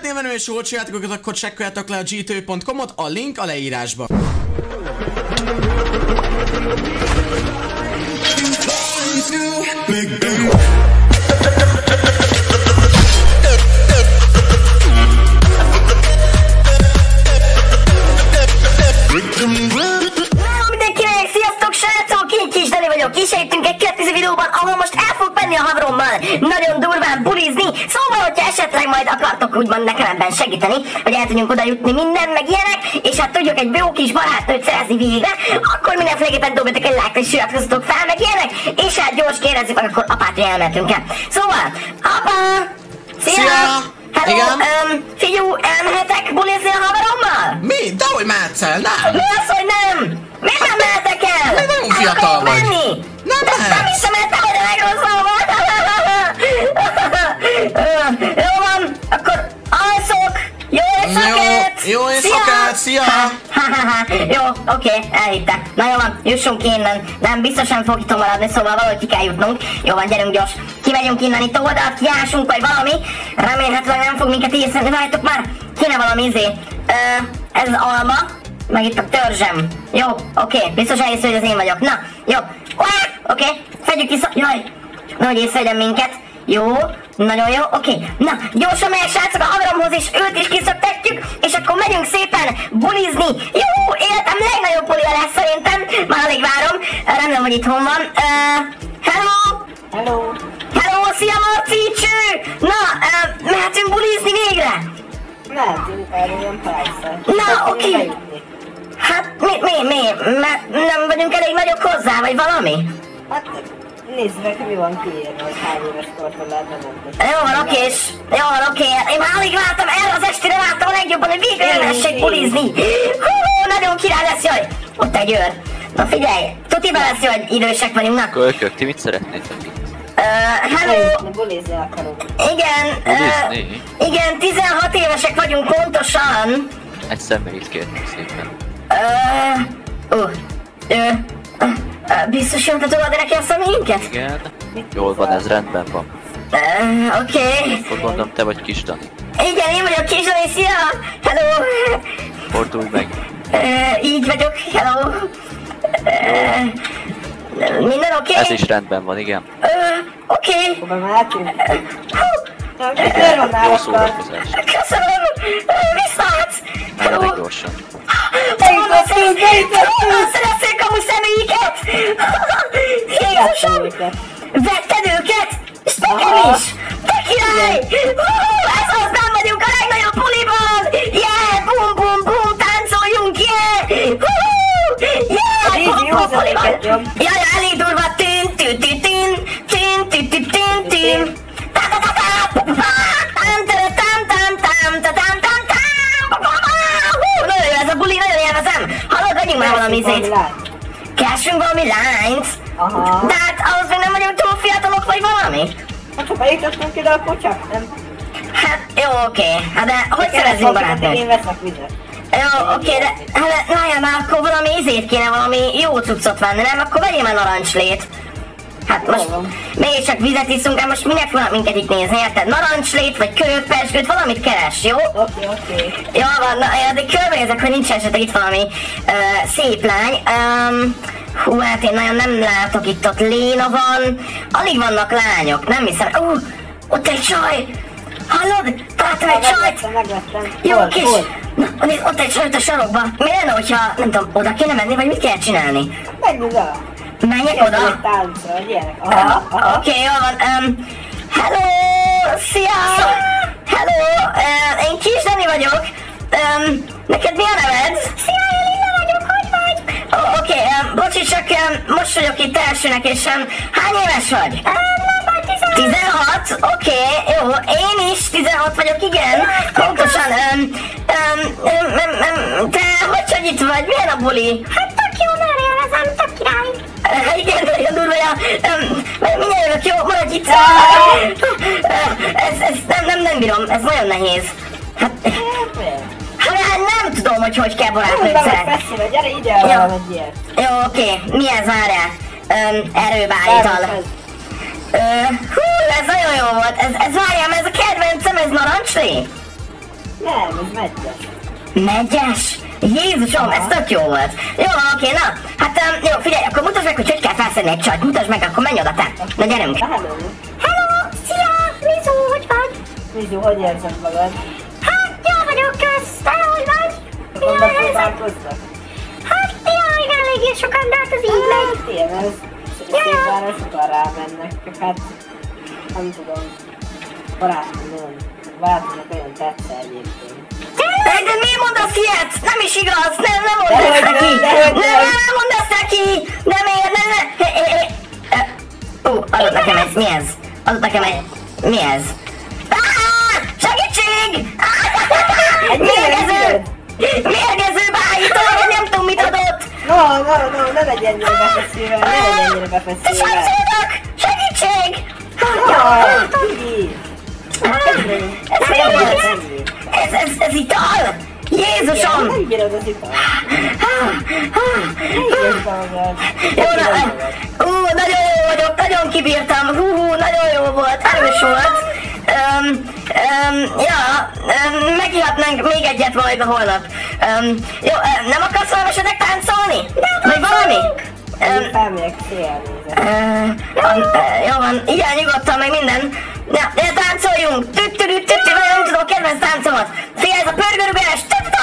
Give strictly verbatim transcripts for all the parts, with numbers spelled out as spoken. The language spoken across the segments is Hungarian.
szeretnél menő és olcsó játékokat, akkor csekkoljátok le a G two pont com-ot, a link a leírásban. Mindenkinek sziasztok srácok, én Kis Dani vagyok, kísérítünk egy következő videóban, ahol most el fogok menni a haverommal nagyon durván bulizni, szóval hogyha esetleg majd akartok úgymond nekem ebben segíteni, hogy el tudjunk oda jutni minden, meg ilyenek, és hát tudjuk egy jó kis barátnőt szerezni végre, akkor mindenféleképpen dobjatok egy like-t és iratkozzatok fel, meg ilyenek, és hát gyors kérdezzük meg akkor apát, hogy elmentünk el. Szóval, apa! Szia! Szia! Hello, igen? Um, figyú, elmehetek bulizni a haverommal? Mi? Dehogy mehetsz el, nem! Mi az, hogy nem? Miért nem mehetek el? Még nagyon fiatal vagy. Menni? Nem de, mehetsz. Nem hiszem el, te vagy a legrosszabb volt. Jó van, akkor alszok. Jó éjszakát! Jó, jó éjszakát, szia! Ha, ha, ha, ha. Jó, oké, elhitte. Na jó van, jussunk ki innen. Nem, biztosan fog itt maradni, szóval valahogy ki kell jutnunk. Jó van, gyerünk gyors. Kimegyünk innen itt oldalt, kiásunk vagy valami. Remélhetőleg nem fog minket észrevenni. Várjátok már, kéne valami izé. Ö, ez az alma, meg itt a törzsem. Jó, oké, biztos elhiszem, hogy az én vagyok. Na, jó. Oké, fedjük vissza. Jaj, nehogy észrevegyen minket. Jó, nagyon jó, oké. Na, gyorsan megyek srácok a haveromhoz, és őt is kiszöktetjük, és akkor megyünk szépen bulizni. Jó, életem legnagyobb bulia lesz szerintem. Már alig várom. Remélem, hogy itthon van. Uh, hello! Hello! Hello, szia Marcicső! Na, uh, mehetünk bulizni végre? Mehetünk, erről persze. Na, oké. Okay. Hát, mi, mi, mi? Mert nem vagyunk elég nagyok hozzá, vagy valami? Hát, nézd meg, mi van kiírva, hogy hány éves kortól lehetne mondani. Jó van, okés. Jó van, oké. Én már alig vártam, erre az estére vártam a legjobban, hogy végre elmessék bulizni. Hú, nagyon király lesz, jaj. Ott egy őr. Na figyelj, tuti lesz, hogy idősek vagyunk, na. Kölykök, ti mit szeretnétek itt? Uh, hello. Bulizni akarok. Igen, Bulizni? uh, igen, tizenhat évesek vagyunk pontosan. Egy személyt kérnék szépen. Uh, uh, uh, uh, uh, biztos jól te tudod neki a személyünket? Igen. Jól van, ez rendben van. Uh, oké. Okay. Akkor gondolom, te vagy Kis Dani. Igen, én vagyok Kis Dani, szia! Hello! Fordulj meg. Uh, így vagyok, hello! Uh, minden oké? Okay? Ez is rendben van, igen. Uh, oké. Okay. Hova mehetünk? Uh, Igen, jó szórakozás. Köszönöm! Uh, Viszlát! Menjetek gyorsan. Honnan szerezték a személyiket? Jézusom! Vetted őket? És nekem is! Te király! Ez az, nem vagyunk a legnagyobb buliban! Yeah! Bum bum bum! Táncoljunk! Yeah! Yeah! Bum bum buliban! Jaj, elég durva! Tűn, tűn, tűn, tűn! Tűn, tűn, tűn, tűn, tűn! Ta ta ta ta! Tam tam tam tam tam tam tam tam tam! Nagyon jó ez a buli, nagyon élvezem! Hallod, vegyünk már valami izét! Keresünk valami lányt! Aha. De hát ahhoz még nem vagyunk túl fiatalok, vagy valami? Hát ha bejutottunk ide, akkor csak nem. Hát jó, oké. Hát de hogy szerezzünk barátnőt? Én veszek vizet. Jó, oké, de hát várjál már, akkor valami izét kéne, valami jó cuccot venni, nem? Akkor vegyél már narancslét. Hát most még csak vizet iszunk, hát most minek fognak minket itt nézni, érted? Narancslét, vagy köröppesgőt, valamit keres, jó? Oké, oké. Jó van, na, én addig körbenézek, hogy nincs esetleg itt valami uh, szép lány. Um, hú, hát én nagyon nem látok itt, ott Léna van. Alig vannak lányok, nem hiszem. Ú, uh, ott egy csaj! Hallod? Találtam egy csajt! Megvettem, megvettem. Jó, Hol, kis! hol? Na, nézd, ott egy csajt a sarokba. Mi lenne, hogyha, nem tudom, oda kéne menni, vagy mit kell csinálni? Menjünk oda. Menjek Oda? oda? Táncra, ilyenek. Aha, aha. Oké, okay, jó van. Um, hello! Szia! Hello! Uh, én Kis Dani vagyok. Um, neked mi a neved? Szia, én Lilla vagyok, hogy vagy? Oh, oké, okay, um, bocsi, csak um, most vagyok itt elsőnek, és um, hány éves vagy? tizenhat? Oké, okay, jó, én is tizenhat vagyok, igen. Pontosan. Um, um, um, um, um, te hogy vagy itt vagy? Milyen a buli? Hát tök jó, nagyon élvezem, tök király. Uh, igen, nagyon durva, ja. Um, mindjárt jövök, jó, maradj itt. Uh, ez, ez nem, nem, nem bírom, ez nagyon nehéz. Hát, hát nem tudom, hogy hogy kell barátnőt szeretni. Gyere ide, valamit ilyet. Jó, oké, okay. Mi ez, várjál? Um, erőbeállítal. Uh, hú, ez nagyon jó volt. Ez, ez várjál, ez a kedvencem, ez narancslé? Nem, ez megyes. Megyes? Jézusom, ez tök jó volt. Jó, oké, na. Hát um, jó, figyelj, akkor mutasd meg, hogy hogy kell felszedni egy csajt. Mutasd meg, akkor menj oda te. Na gyerünk. Hello. Hello, szia, Mizu, hogy vagy? Mizu, hogy érzed magad? Hát, jó vagyok, kösz. Te hogy vagy? Mi a Honnan helyzet? próbálkoznak? Hát, ja, igen, eléggé sokan, de hát ez így megy. Igen, ez szépvára sokan rámennek, csak hát nem tudom. Barátom nagyon, barátomnak nagyon tetszel egyébként. De miért mondasz ilyet? Nem is igaz, nem, nem mondd ezt Dehogy neki! nem, dehogy Nem, nem. nem mondd ezt neki! De miért, nem, nem! Hé, hé, hé. Ö, Ó, adott nekem egy, mi ez? Adott nekem egy, mi ez? Ah, segítség! Ah, Mérgező! Mérgező beállító, vagy nem tudom mit adott! No, no, no, ne legyen ennyire befeszülve, ne legyen ennyire Te befeszülve. sajszédok! Segítség! Jaj, Tibi! Ez mi volt? Ez, ez, ez ital! Jézusom! Nem bírod az ital. Ne ígérd magad. Jó, na, ú, nagyon jó vagyok, nagyon kibírtam, hú, hú, nagyon jó volt, erős volt. Um, um, ja, um, megihatnánk még egyet majd a holnap. Um, jó, um, nem akarsz valami esetleg táncolni? Vagy valami? Én felmegyek szélnézet. Uh, um, uh, jó van, igen, nyugodtan, meg minden. Ja, de táncoljunk! Tüttürü, tüttü, vagy nem tudom a kedvenc táncomat. Figyelj, ez a pörgőrügyenes!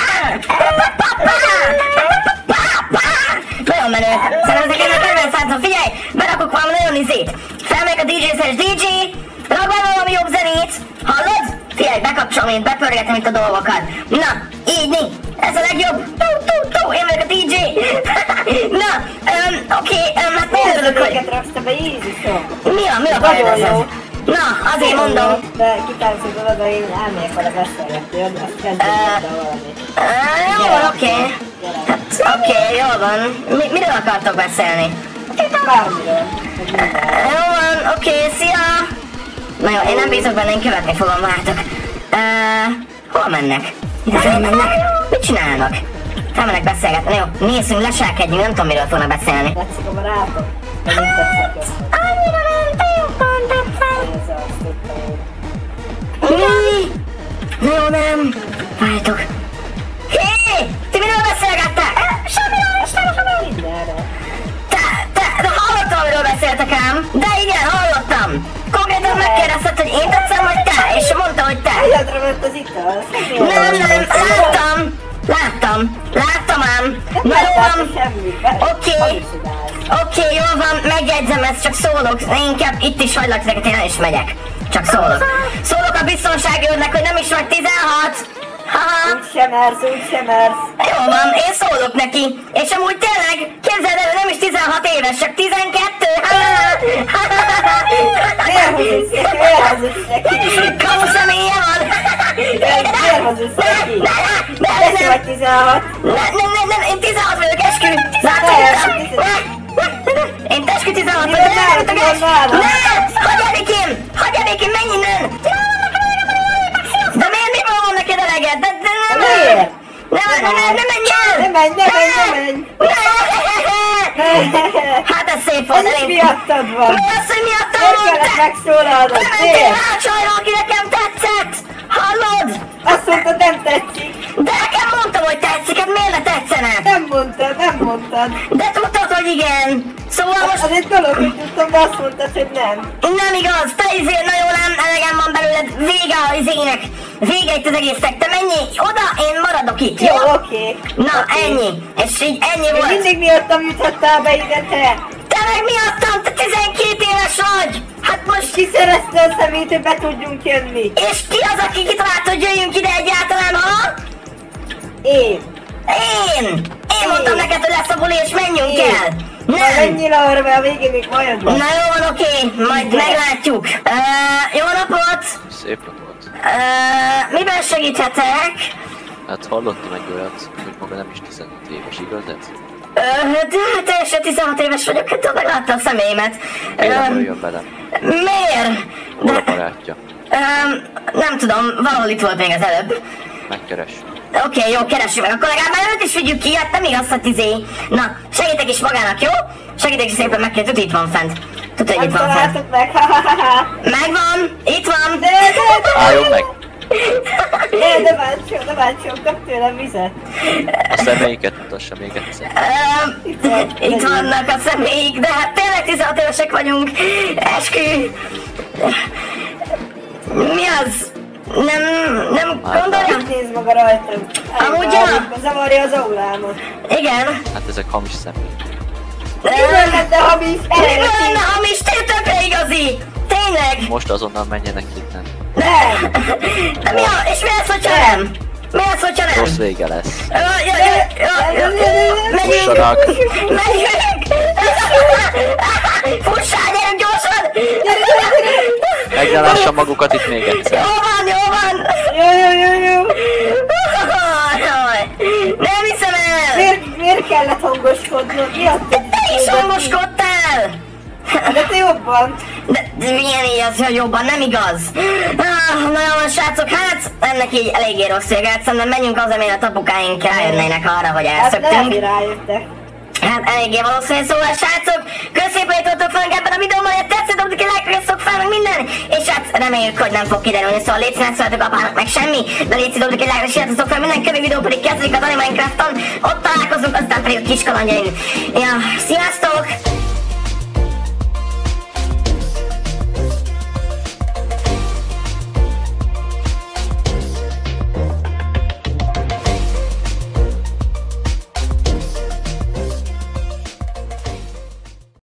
Nagyon menő. Szerintem ez a kedvenc táncom. Figyelj, berakok valami nagyon izét. Felmegyek a dé dzsé-szeres dé dzsé, rak be valami jobb zenét. Hallod? Figyelj, bekapcsolom én, bepörgetem itt a dolgokat. Na, így, mi? Ez a legjobb. Tú, tú, tú, én vagyok a dé dzsé. Na, um, oké, okay, um, hát nagyon örülök, hogy... Ezeket raksz te be, Jézusom! Mi a, mi a baj Nagyon ezzel? jó. Na, azért mondom. De kitáncolod oda, én elmegyek vele beszélgetni, azt kezdjük oda valamit. Uh, jó van, oké. Okay. Hát, oké, okay, jó van. Mi, miről akartok beszélni? Bármiről, meg minden. Uh, jó van, oké, okay, szia! Na jó, én nem bízok benne, én követni fogom, vártok. Uh, hol mennek? Ide felmennek? Mit csinálnak? Felmennek beszélgetni. Jó, nézzünk, leselkedjünk, nem tudom, miről fognak beszélni. Tetszik a barátok? Vagy nem tetszett jobban? Annyira nem, te jobban tetszett. Ez az, tudtam én. Mi? Na jó, nem. Várjátok. Hé! Ti miről beszélgettek? Semmiről, Istenem, semmiről. Mindenre. Te, te, de hallottam, amiről beszéltek ám. De igen, hallottam. Konkrétan megkérdezted, hogy én tetszem, vagy te, és mondta, hogy te. Életre ment az ital. Nem, nem, láttam. Láttam, láttam ám. Na jó van. Oké. Oké, jó van, megjegyzem, ezt csak szólok. Inkább itt is hagylak titeket, én el is megyek. Csak szólok. Szólok a biztonsági őrnek, hogy nem is vagy tizenhat. Haha. Úgy sem mersz, úgy sem mersz. Jó van, én szólok neki. És amúgy tényleg, képzeld el, nem is tizenhat éves, csak tizenkettő. Miért hazudsz neki? Miért hazudsz neki? Kamu személye van. Miért hazudsz neki? Ne, ne, Te ne, se ne, vagy tizenhat. nem, nem, nem, nem, én tizenhat vagyok, eskü. Látod? Én eskü tizenhat Miről vagyok. nálad, miről nálad? Nem, hagyjál békén, hagyjál békén, menj innen. De miért, miből van neked eleged? De, de, de, de, Miért? Ne, ne, ne, ne menj el! Ne menj, ne menj, ne menj! Hát ez szép volt, Ez is elég. miattad van! Mi az, hogy miattam Miért van? kellett Te megszólalnod? mentél Miért? rá a csajra, aki nekem tetszett! Hallod? Azt mondtad, nem tetszik! De nekem mondtam, hogy tetszik, hát miért ne tetszene? Nem mondtad, nem mondtad! De tudtad, hogy igen. Szóval most Az egy dolog, hogy tudtam, de azt mondtad, hogy nem. nem igaz, te izé, na jó, nem, elegem van belőled, vége az izének. Vége itt az egésznek, te menjél oda, én maradok itt, jó? Jó, oké. Na, ennyi. És így ennyi Még volt. mindig miattam juthattál be ide, te! Te meg miattam, te tizenkét éves vagy! Hát most... Ki szerezte a szemét, hogy be tudjunk jönni? És ki az, aki kitalált, hogy jöjjünk ide egyáltalán, ha? Én! Én! Én mondtam neked, hogy lesz a buli, és menjünk Én. el! Na, Nem! menjél arra, mert a végén még majad van. Na jó van, oké, majd Igen. meglátjuk. Uh, jó napot! Szép napot. Uh, miben segíthetek? Hát hallottam egy olyat, hogy maga nem is tizenhat éves, igaz ez? Uh, de teljesen tizenhat éves vagyok, hát tudod, meglátta a személyemet. Miért nem Um, jöjjön velem? miért? Hol a De, barátja? um, nem tudom, valahol itt volt még az előbb. Megkeres. Oké, okay, jó, keressük meg. Akkor legalább már őt is vigyük ki, hát nem igaz, hogy izé. Na, segítek is magának, jó? Segítek is szépen meg kell, tudod, itt van fent. Tudod, hogy Nem itt van fent. találtuk meg, ha ha ha ha. Megvan, itt van. De, de, de, Álljon meg! Ne, ne bántson, ne bántson, kap tőlem vizet. A személyiket mutassa még egyszer. Öm, Itt van. Itt vannak a személyik, de hát tényleg tizenhat évesek vagyunk. Eskü. Mi az? Nem, nem gondolja? Mit néz maga rajtam? Amúgy Elég ja. zavarja az aurámot. Igen. Hát ezek hamis személyek. Mi lenne hamis? Mi Eredeti. lenne hamis? Tökre igazi! Tényleg! Most azonnal menjenek innen. Nem! De mi a, és mi lesz, hogyha nem? Mi lesz, hogyha nem? Rossz vége lesz. Ö, ja, ja, ja, ja, Megyünk! Fussanak! Megyünk! Fussál, gyerünk gyorsan! Meg ne lássam magukat itt még egyszer. Jó van, jó van! Jó, jó, jó, jó! Jaj, nem hiszem el! Miért, miért kellett hangoskodnod? Mi adtad? Te is hangoskodtál! De te jobban! De, de milyen így az, hogy jobban, nem igaz? Ah, na jó, srácok, hát ennek így eléggé rossz véget, szerintem menjünk az, amire a tapukáink rájönnének arra, hogy Hát lehet, elszöktünk. hogy rájöttek. Hát eléggé valószínű, szóval srácok, köszönjük, hogy tudtok fel ebben a videóban, hogy tetszett, dobtuk egy like, szok fel, meg minden, és hát reméljük, hogy nem fog kiderülni, szóval légy színes, szóljatok apának meg semmi, de légy színes, dobtuk egy like, és szok fel minden, kövi videó pedig kezdődik az Animinecrafton, ott találkozunk, aztán pedig a kis kalandjaink. Ja, sziasztok!